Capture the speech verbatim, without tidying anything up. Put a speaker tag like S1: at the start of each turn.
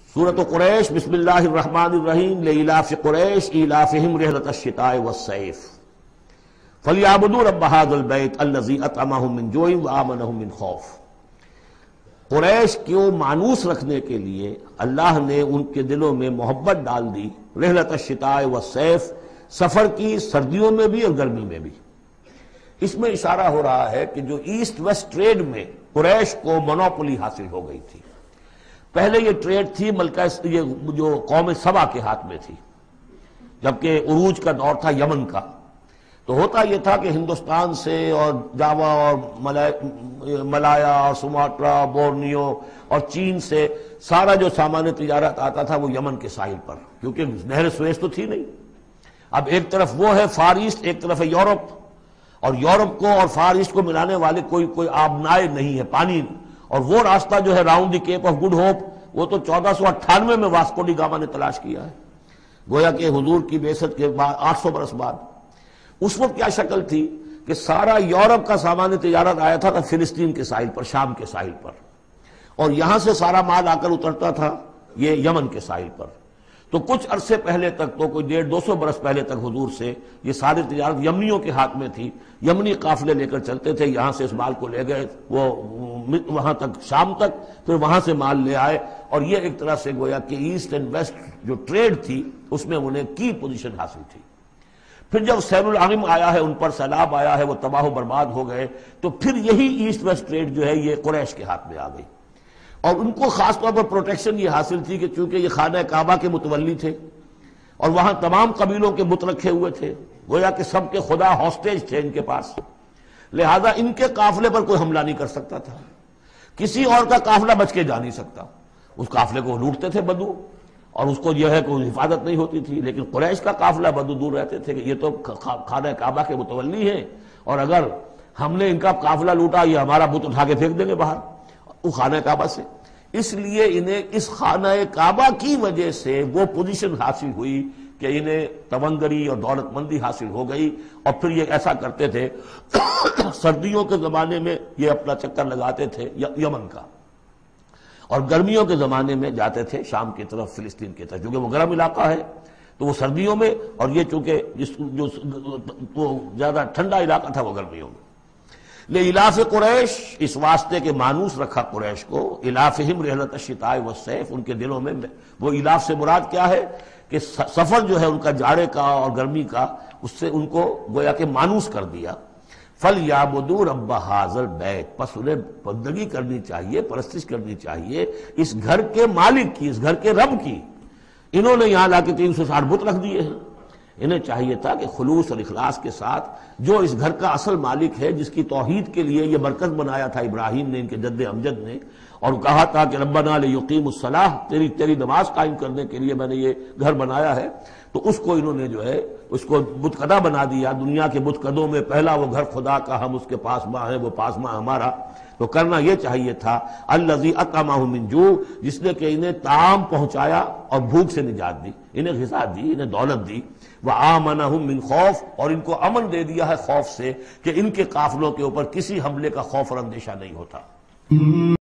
S1: سورۃ قریش بسم اللہ الرحمن الرحیم لإلاف قریش إیلافہم رحلۃ الشتاء والصیف فلیعبدوا رب ھذا البیت الذی اطعمہم من جوع وآمنہم من خوف۔ قریش کو مانوس رکھنے کے لیے اللہ نے ان کے دلوں میں محبت ڈال دی، رحلۃ الشتاء والصیف، سفر کی سردیوں میں بھی اور گرمی میں بھی۔ اس میں اشارہ ہو رہا ہے کہ جو ایسٹ ویسٹ ٹریڈ میں قریش کو مونوپولی حاصل ہو گئی تھی۔ پہلے یہ ٹریڈ تھی ملکہ یہ جو قوم سبا کے ہاتھ میں تھی، جبکہ عروج کا دور تھا یمن کا۔ تو ہوتا یہ تھا کہ ہندوستان سے اور جاوا اور ملایا اور سماٹرا، بورنیو اور چین سے سارا جو سامان تجارت آتا تھا وہ یمن کے ساحل پر، کیونکہ نہر سویس تو تھی نہیں۔ اب ایک طرف وہ ہے فار ایسٹ، ایک طرف ہے یورپ، اور یورپ کو اور فار ایسٹ کو ملانے والے کوئی کوئی آبنائے نہیں ہے، پانی۔ اور وہ راستہ جو ہے round the Cape of Good Hope, وہ تو چودہ سو اٹھانوے میں واسکو ڈی گاما نے تلاش کیا ہے، گویا کہ حضور کی بعثت کے بعد آٹھ سو برس بعد۔ اس وقت کیا شکل تھی کہ سارا یورپ کا سامان تجارت آیا تھا فلسطین کے ساحل پر، شام کے ساحل پر، اور یہاں سے سارا مال آ کر اترتا تھا یہ یمن کے ساحل پر۔ تو کچھ عرصے پہلے تک، تو کوئی ڈیڑھ دو سو برس پہلے تک حضور سے یہ ساری تجارت یمنیوں کے ہاتھ میں تھی۔ یمنی قافلے لے کر چلتے تھے، یہاں سے اس مال کو لے گئے وہ وہاں تک، شام تک، پھر وہاں سے مال لے آئے، اور یہ ایک طرح سے گویا کہ ایسٹ اینڈ ویسٹ جو ٹریڈ تھی اس میں انہیں کی پوزیشن حاصل تھی۔ پھر جب سیل العظم آیا ہے، ان پر سیلاب آیا ہے، وہ تباہ و برباد ہو گئے، تو پھر یہی ایسٹ ویسٹ ٹریڈ جو ہے یہ قریش کے ہاتھ میں آ گئی۔ اور ان کو خاص طور پر پروٹیکشن یہ حاصل تھی کہ چونکہ یہ خانہ کعبہ کے متولی تھے اور وہاں تمام قبیلوں کے بت رکھے ہوئے تھے، گویا کہ سب کے خدا ہاسٹیج تھے ان کے پاس، لہذا ان کے قافلے پر کوئی حملہ نہیں کر سکتا تھا، کسی اور کا قافلہ بچ کے جا نہیں سکتا۔ اس قافلے کو لوٹتے تھے بدو، اور اس کو جو ہے کوئی حفاظت نہیں ہوتی تھی، لیکن قریش کا قافلہ بدو دور رہتے تھے کہ یہ تو خانہ کعبہ کے متولی ہیں، اور اگر ہم نے ان کا قافلہ لوٹا یہ ہمارا بت اٹھا کے پھینک دیں گے باہر وہ خانہ کعبہ سے۔ اس لیے انہیں اس خانہ کعبہ کی وجہ سے وہ پوزیشن حاصل ہوئی کہ انہیں تونگری اور دولت مندی حاصل ہو گئی، اور پھر یہ ایسا کرتے تھے سردیوں کے زمانے میں یہ اپنا چکر لگاتے تھے یمن کا، اور گرمیوں کے زمانے میں جاتے تھے شام کی طرف، فلسطین کی طرف، کیونکہ وہ گرم علاقہ ہے تو وہ سردیوں میں، اور یہ چونکہ جو وہ زیادہ ٹھنڈا علاقہ تھا وہ گرمیوں میں۔ لإلاف قریش، اس واسطے کے مانوس رکھا قریش کو، إلافہم رحلۃ الشتاء والصیف، ان کے دلوں میں وہ الاف سے مراد کیا ہے کہ سفر جو ہے ان کا جاڑے کا اور گرمی کا، اس سے ان کو گویا کہ مانوس کر دیا۔ فَلْيَعْبُدُوا رَبَّ هَذَا الْبَيْتِ، پس انہیں بندگی کرنی چاہیے، پرستش کرنی چاہیے اس گھر کے مالک کی، اس گھر کے رب کی۔ انہوں نے یہاں لا کے تین سو ساٹھ بت رکھ دیے ہیں، انہیں چاہیے تھا کہ خلوص اور اخلاص کے ساتھ جو اس گھر کا اصل مالک ہے، جس کی توحید کے لیے یہ مرکز بنایا تھا ابراہیم نے، ان کے جد امجد نے، اور کہا تھا کہ ربنا لیقیموا الصلاۃ، تیری تیری نماز قائم کرنے کے لیے میں نے یہ گھر بنایا ہے، تو اس کو انہوں نے جو ہے اس کو بت کدہ بنا دیا۔ دنیا کے بت کدوں میں پہلا وہ گھر خدا کا، ہم اس کے پاس ماں ہیں، وہ پاس ماں ہمارا۔ تو کرنا یہ چاہیے تھا الذی اطعمہم من جوع، جس نے کہ انہیں طعام پہنچایا اور بھوک سے نجات دی، انہیں غذا دی، انہیں دولت دی، وآمنہم من خوف، اور ان کو امن دے دیا ہے خوف سے، کہ ان کے قافلوں کے اوپر کسی حملے کا خوف اور اندیشہ نہیں ہوتا۔